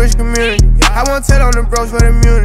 Greenwich community. I won't tell on the bros for the immunity.